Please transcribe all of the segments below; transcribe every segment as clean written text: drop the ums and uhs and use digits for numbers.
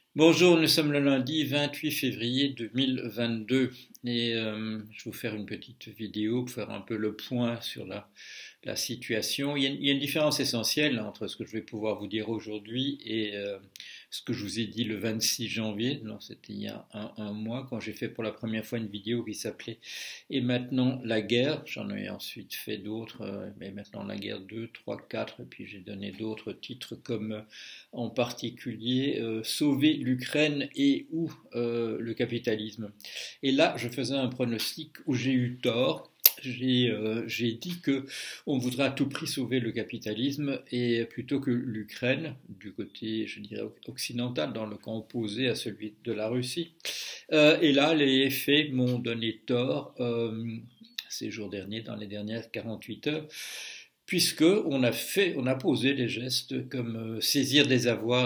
Bonjour, nous sommes le lundi 28 février 2022 et je vais vous faire une petite vidéo pour faire un peu le point sur la situation. Il y a une différence essentielle entre ce que je vais pouvoir vous dire aujourd'hui et ce que je vous ai dit le 26 janvier, non, c'était il y a un mois, quand j'ai fait pour la première fois une vidéo qui s'appelait Et maintenant la guerre. J'en ai ensuite fait d'autres, mais maintenant la guerre 2, 3, 4, et puis j'ai donné d'autres titres comme en particulier Sauver l'Ukraine et ou le capitalisme. Et là, je faisais un pronostic où j'ai eu tort. J'ai dit que on voudrait à tout prix sauver le capitalisme et plutôt que l'Ukraine, du côté, je dirais, occidental, dans le camp opposé à celui de la Russie. Et là, les faits m'ont donné tort ces jours derniers, dans les dernières 48 heures, puisque on a posé des gestes comme saisir des avoirs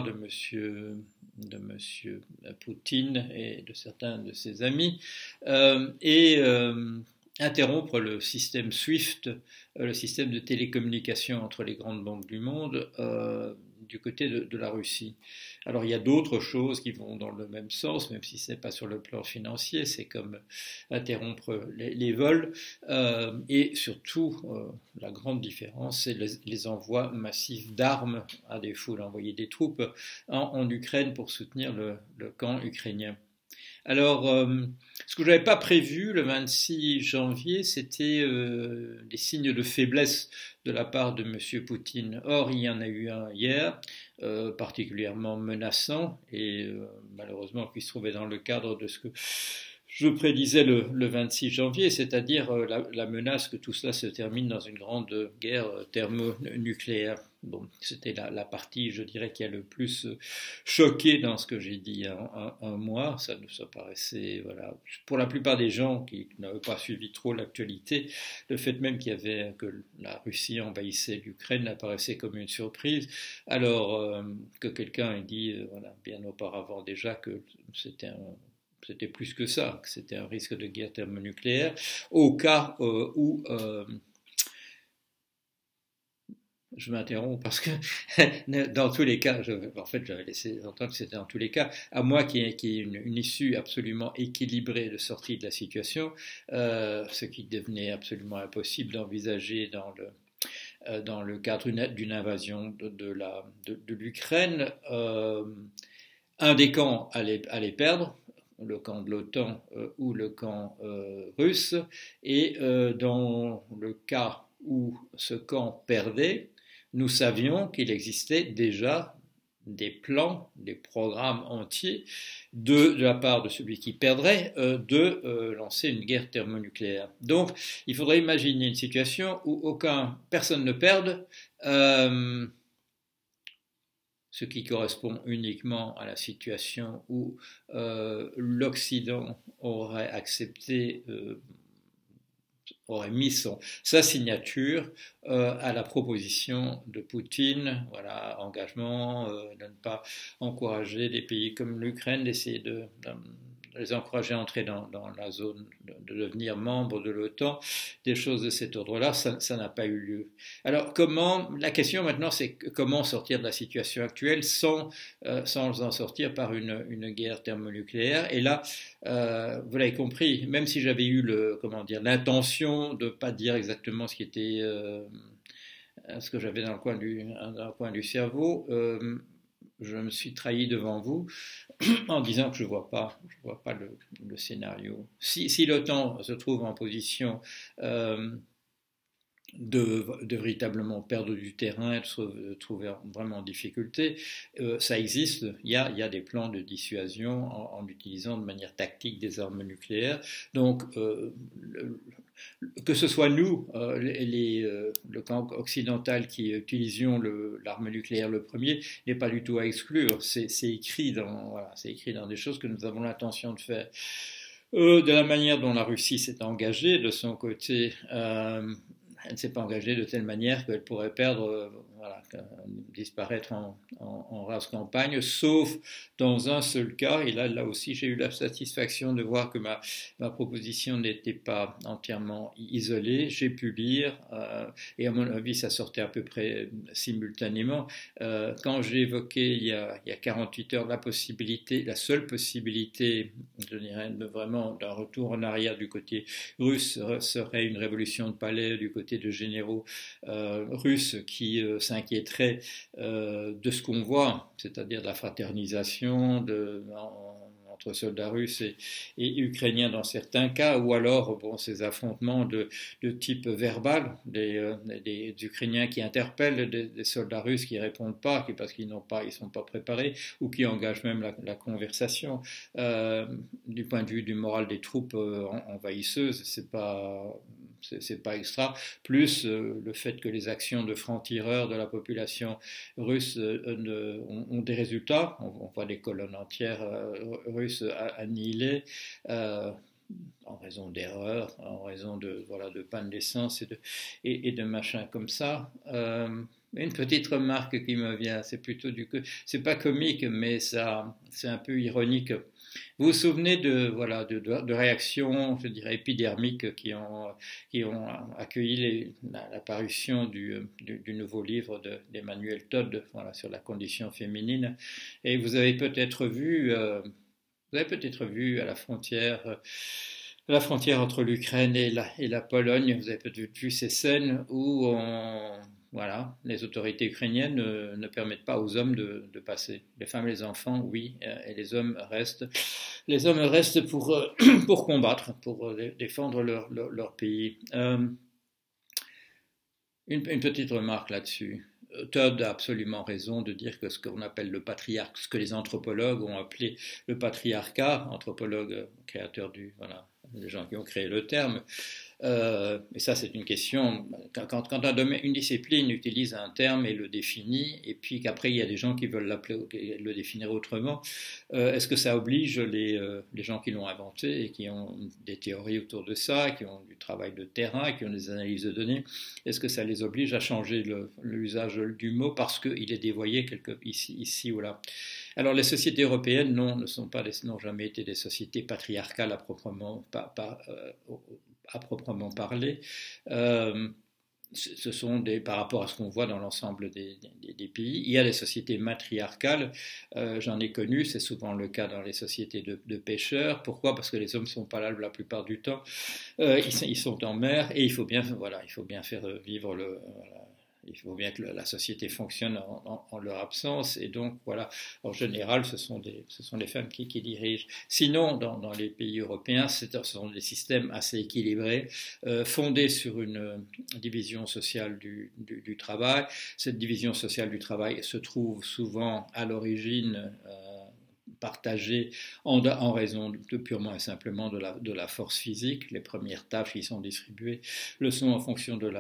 de monsieur Poutine et de certains de ses amis, et interrompre le système SWIFT, le système de télécommunication entre les grandes banques du monde, du côté de la Russie. Alors il y a d'autres choses qui vont dans le même sens, même si ce n'est pas sur le plan financier, c'est comme interrompre les vols, et surtout la grande différence, c'est les envois massifs d'armes, à défaut d'envoyer des troupes en Ukraine pour soutenir le camp ukrainien. Alors, ce que je n'avais pas prévu le 26 janvier, c'était des signes de faiblesse de la part de M. Poutine. Or, il y en a eu un hier, particulièrement menaçant, et malheureusement qui se trouvait dans le cadre de ce que je prédisais le 26 janvier, c'est-à-dire la menace que tout cela se termine dans une grande guerre thermonucléaire. Bon, c'était la partie, je dirais, qui a le plus choqué dans ce que j'ai dit il y a un mois. Ça paraissait, voilà, pour la plupart des gens qui n'avaient pas suivi trop l'actualité, le fait même que la Russie envahissait l'Ukraine apparaissait comme une surprise. Alors que quelqu'un ait dit, voilà, bien auparavant déjà que c'était plus que ça, que c'était un risque de guerre thermonucléaire, au cas où je m'interromps parce que dans tous les cas, en fait j'avais laissé entendre que c'était dans tous les cas, à moi qui ait une issue absolument équilibrée de sortie de la situation, ce qui devenait absolument impossible d'envisager dans le cadre d'une invasion de l'Ukraine. Un des camps allait perdre, le camp de l'OTAN ou le camp russe, et dans le cas où ce camp perdait, nous savions qu'il existait déjà des plans, des programmes entiers de la part de celui qui perdrait de lancer une guerre thermonucléaire. Donc il faudrait imaginer une situation où personne ne perde, ce qui correspond uniquement à la situation où l'Occident aurait accepté, aurait mis sa signature à la proposition de Poutine, voilà, engagement de ne pas encourager des pays comme l'Ukraine, d'essayer de les encourager à entrer dans la zone, de devenir membre de l'OTAN, des choses de cet ordre-là, ça n'a pas eu lieu. Alors la question maintenant c'est comment sortir de la situation actuelle sans en sortir par une guerre thermonucléaire. Et là, vous l'avez compris, même si j'avais eu l'intention de ne pas dire exactement ce qui était ce que j'avais dans le coin du cerveau, je me suis trahi devant vous en disant que je ne vois pas le scénario. Si l'OTAN se trouve en position de véritablement perdre du terrain, de se trouver vraiment en difficulté, ça existe. Il y a des plans de dissuasion en utilisant de manière tactique des armes nucléaires. Donc, que ce soit nous, le camp occidental qui utilisions l'arme nucléaire le premier, n'est pas du tout à exclure. C'est écrit dans des choses que nous avons l'intention de faire. De la manière dont la Russie s'est engagée de son côté, elle ne s'est pas engagée de telle manière qu'elle pourrait perdre voilà, disparaître en rase campagne, sauf dans un seul cas, et là aussi j'ai eu la satisfaction de voir que ma proposition n'était pas entièrement isolée, j'ai pu lire, et à mon avis ça sortait à peu près simultanément, quand j'ai évoqué il y a 48 heures la seule possibilité, je dirais, vraiment d'un retour en arrière du côté russe serait une révolution de palais du côté de généraux russes qui s'inquiéteraient de ce qu'on voit, c'est-à-dire de la fraternisation entre soldats russes et ukrainiens dans certains cas, ou alors bon, ces affrontements de type verbal, des Ukrainiens qui interpellent des soldats russes qui ne répondent pas parce qu'ils ils sont pas préparés, ou qui engagent même la conversation. Du point de vue du moral des troupes envahisseuses, c'est pas extra, plus le fait que les actions de francs-tireurs de la population russe ont des résultats. On voit des colonnes entières russes annihilées en raison d'erreurs, en raison de panne d'essence et de machins comme ça. Une petite remarque qui me vient, c'est pas comique, mais c'est un peu ironique. Vous vous souvenez de réactions, je dirais, épidermiques qui ont accueilli l'apparition du nouveau livre d'Emmanuel Todd, sur la condition féminine. Et vous avez peut-être vu à la frontière entre l'Ukraine et la Pologne, vous avez peut-être vu ces scènes où les autorités ukrainiennes ne permettent pas aux hommes de passer. Les femmes et les enfants, oui, et les hommes restent. Les hommes restent pour combattre, pour défendre leur pays. Une petite remarque là-dessus. Todd a absolument raison de dire que ce qu'on appelle le patriarcat, ce que les anthropologues ont appelé le patriarcat, anthropologues créateurs les gens qui ont créé le terme. Et ça, c'est une question. Quand une discipline utilise un terme et le définit, et puis qu'après il y a des gens qui veulent le définir autrement, est-ce que ça oblige les gens qui l'ont inventé et qui ont des théories autour de ça, qui ont du travail de terrain, qui ont des analyses de données, est-ce que ça les oblige à changer l'usage du mot parce qu'il est dévoyé ici ou là? Alors les sociétés européennes, non, n'ont jamais été des sociétés patriarcales à proprement parler. Ce sont par rapport à ce qu'on voit dans l'ensemble des pays. Il y a des sociétés matriarcales, j'en ai connu, c'est souvent le cas dans les sociétés de pêcheurs. Pourquoi? Parce que les hommes ne sont pas là la plupart du temps. Ils sont en mer et il faut bien faire vivre il faut bien que la société fonctionne en leur absence, et donc en général ce sont les femmes qui dirigent. Sinon, dans les pays européens, ce sont des systèmes assez équilibrés, fondés sur une division sociale du travail. Cette division sociale du travail se trouve souvent à l'origine partagée en raison purement et simplement de la force physique. Les premières tâches qui sont distribuées le sont en fonction de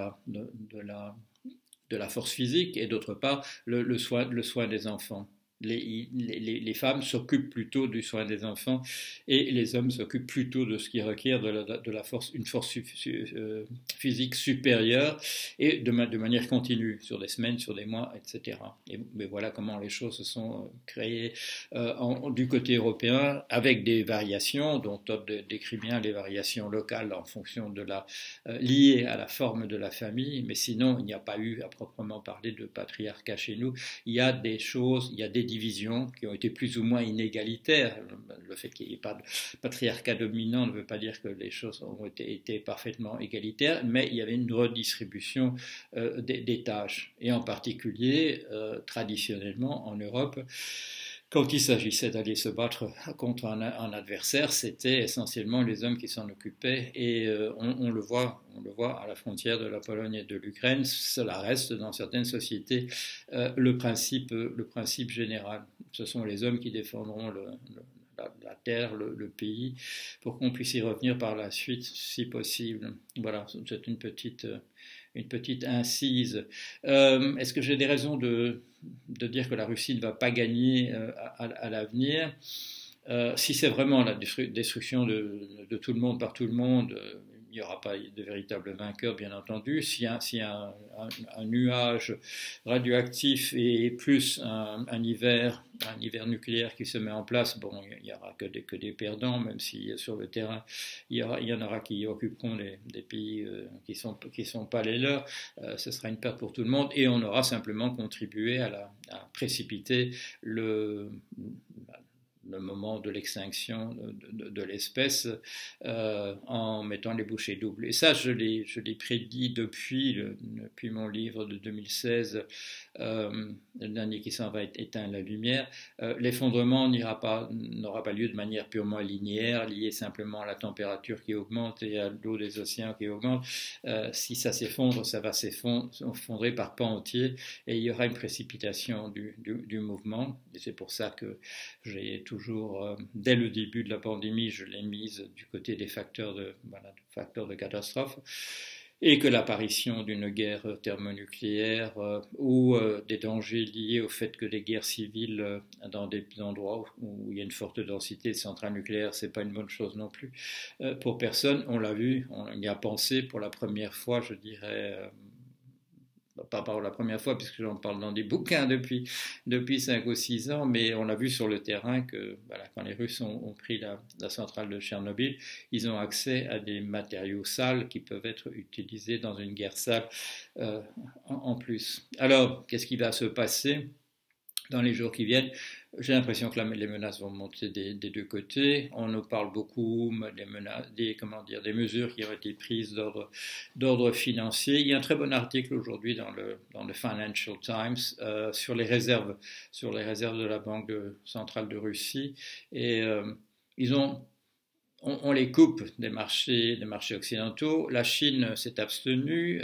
la force physique, et d'autre part le soin des enfants. Les femmes s'occupent plutôt du soin des enfants et les hommes s'occupent plutôt de ce qui requiert une force physique supérieure et de manière continue, sur des semaines, sur des mois, etc. Mais voilà comment les choses se sont créées du côté européen, avec des variations dont Todd décrit bien les variations locales en fonction liées à la forme de la famille, mais sinon il n'y a pas eu à proprement parler de patriarcat chez nous. Il y a des divisions qui ont été plus ou moins inégalitaires. Le fait qu'il n'y ait pas de patriarcat dominant ne veut pas dire que les choses ont été parfaitement égalitaires, mais il y avait une redistribution des tâches. Et en particulier, traditionnellement en Europe, quand il s'agissait d'aller se battre contre un adversaire, c'était essentiellement les hommes qui s'en occupaient, et on le voit à la frontière de la Pologne et de l'Ukraine. Cela reste dans certaines sociétés le principe général. Ce sont les hommes qui défendront la terre, le pays, pour qu'on puisse y revenir par la suite, si possible. Voilà, c'est une petite incise. Est-ce que j'ai des raisons de dire que la Russie ne va pas gagner à l'avenir? Si c'est vraiment la destruction de tout le monde par tout le monde, n'y aura pas de véritable vainqueur, bien entendu. Si un nuage radioactif et plus un hiver nucléaire qui se met en place, bon, il n'y aura que des perdants, même si sur le terrain, il y en aura qui occuperont des pays qui sont pas les leurs. Ce sera une perte pour tout le monde et on aura simplement contribué à précipiter le moment de l'extinction de l'espèce en mettant les bouchées doubles. Et ça, je l'ai prédit depuis mon livre de 2016, le dernier qui s'en va éteindre la lumière. L'effondrement n'aura pas lieu de manière purement linéaire, liée simplement à la température qui augmente et à l'eau des océans qui augmente. Si ça s'effondre, ça va s'effondrer par pans entiers et il y aura une précipitation du mouvement. Et c'est pour ça que j'ai toujours, dès le début de la pandémie, je l'ai mise du côté des facteurs de catastrophe, et que l'apparition d'une guerre thermonucléaire ou des dangers liés au fait que les guerres civiles dans des endroits où il y a une forte densité de centrales nucléaires, c'est pas une bonne chose non plus pour personne. On l'a vu, on y a pensé pour la première fois, je dirais. Pas par la première fois, puisque j'en parle dans des bouquins depuis 5 ou 6 ans, mais on a vu sur le terrain que quand les Russes ont pris la centrale de Tchernobyl, ils ont accès à des matériaux sales qui peuvent être utilisés dans une guerre sale en plus. Alors, qu'est-ce qui va se passer dans les jours qui viennent? J'ai l'impression que les menaces vont monter des deux côtés. On nous parle beaucoup des mesures qui ont été prises d'ordre financier. Il y a un très bon article aujourd'hui dans le Financial Times sur les réserves de la Banque centrale de Russie. Et on les coupe des marchés occidentaux. La Chine s'est abstenue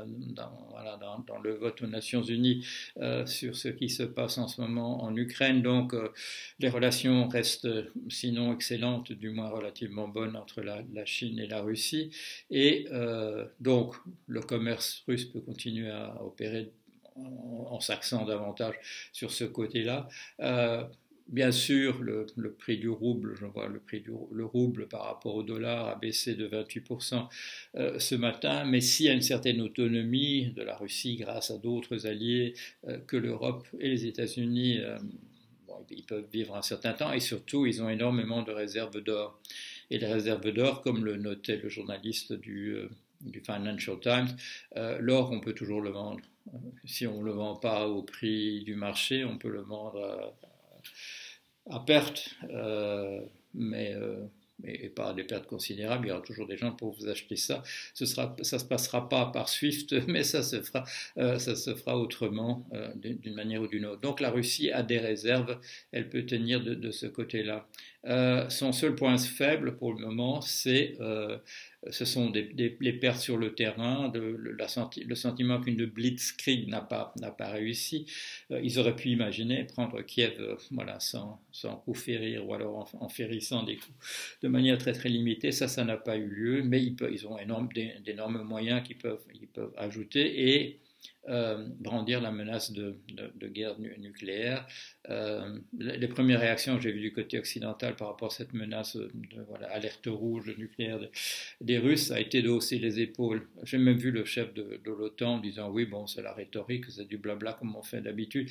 dans le vote aux Nations Unies sur ce qui se passe en ce moment en Ukraine. Donc les relations restent, sinon excellentes, du moins relativement bonnes entre la Chine et la Russie. Et donc le commerce russe peut continuer à opérer en s'axant davantage sur ce côté-là. Bien sûr, le prix du rouble, je vois le rouble par rapport au dollar a baissé de 28% ce matin, mais s'il y a une certaine autonomie de la Russie grâce à d'autres alliés que l'Europe et les États-Unis, ils peuvent vivre un certain temps et surtout ils ont énormément de réserves d'or. Et les réserves d'or, comme le notait le journaliste du Financial Times, l'or, on peut toujours le vendre. Si on ne le vend pas au prix du marché, on peut le vendre à perte, mais pas à des pertes considérables. Il y aura toujours des gens pour vous acheter ça. Ça se passera pas par Swift, mais ça se fera autrement, d'une manière ou d'une autre. Donc la Russie a des réserves, elle peut tenir de ce côté-là. Son seul point faible pour le moment, ce sont les pertes sur le terrain, le sentiment qu'une blitzkrieg n'a pas réussi. Ils auraient pu imaginer prendre Kiev sans coup férir ou alors en férissant des coups de manière très très limitée. Ça n'a pas eu lieu, mais ils ont d'énormes moyens qu'ils peuvent ajouter et brandir la menace de guerre nucléaire. Les premières réactions que j'ai vues du côté occidental par rapport à cette menace alerte rouge nucléaire des Russes a été de hausser les épaules. J'ai même vu le chef de l'OTAN disant oui, bon, c'est la rhétorique, c'est du blabla comme on fait d'habitude.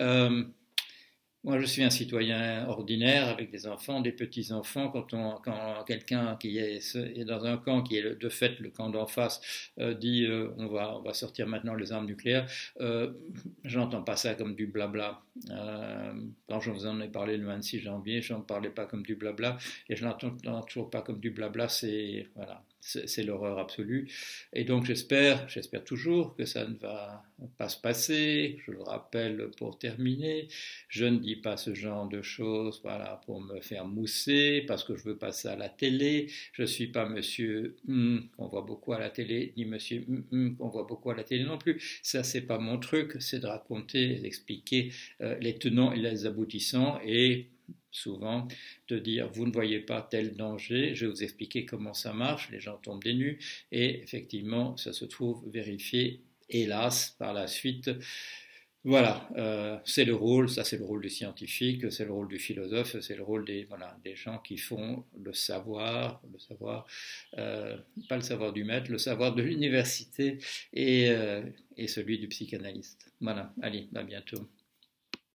Moi, je suis un citoyen ordinaire avec des enfants, des petits-enfants. Quand quelqu'un qui est dans un camp qui est de fait le camp d'en face dit on va sortir maintenant les armes nucléaires, j'entends pas ça comme du blabla. Quand je vous en ai parlé le 26 janvier, je n'en parlais pas comme du blabla et je l'entends toujours pas comme du blabla. C'est l'horreur absolue. Et donc j'espère toujours que ça ne va pas se passer. Je le rappelle pour terminer, je ne dis pas ce genre de choses pour me faire mousser, parce que je veux passer à la télé. Je ne suis pas monsieur qu'on voit beaucoup à la télé, ni monsieur qu'on voit beaucoup à la télé non plus. Ça, c'est pas mon truc, c'est de raconter, d'expliquer les tenants et les aboutissants et souvent de dire vous ne voyez pas tel danger, je vais vous expliquer comment ça marche, les gens tombent des nues et effectivement ça se trouve vérifié hélas par la suite Voilà, c'est le rôle, ça c'est le rôle du scientifique, c'est le rôle du philosophe, c'est le rôle des, voilà, des gens qui font le savoir, pas le savoir du maître, le savoir de l'université et, et celui du psychanalyste. Voilà, allez, à bientôt.